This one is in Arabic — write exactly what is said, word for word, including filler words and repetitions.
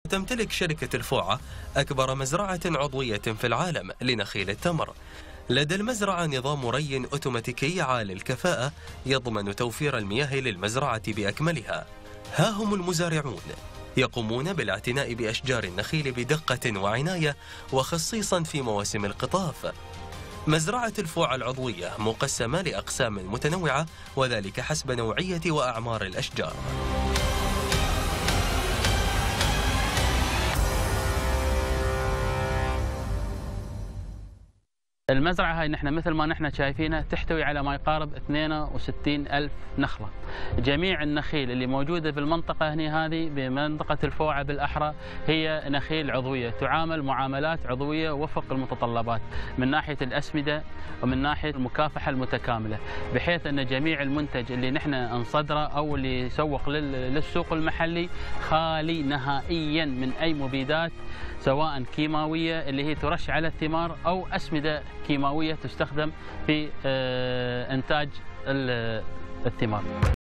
تمتلك شركة الفوعة أكبر مزرعة عضوية في العالم لنخيل التمر. لدى المزرعة نظام ري أوتوماتيكي عالي الكفاءة يضمن توفير المياه للمزرعة بأكملها. ها هم المزارعون يقومون بالاعتناء بأشجار النخيل بدقة وعناية، وخصيصا في مواسم القطاف. مزرعة الفوعة العضوية مقسمة لأقسام متنوعة، وذلك حسب نوعية وأعمار الأشجار. المزرعة هاي نحن مثل ما نحن شايفينها تحتوي على ما يقارب اثنين وستين ألف نخلة. جميع النخيل اللي موجودة بالمنطقة هنا هذه بمنطقة الفوعة بالأحرى هي نخيل عضوية، تعامل معاملات عضوية وفق المتطلبات من ناحية الأسمدة ومن ناحية المكافحة المتكاملة، بحيث أن جميع المنتج اللي نحن نصدره أو اللي يسوق للسوق المحلي خالي نهائيا من أي مبيدات سواء كيماوية اللي هي ترش على الثمار أو أسمدة كيماوية تستخدم في إنتاج الثمار.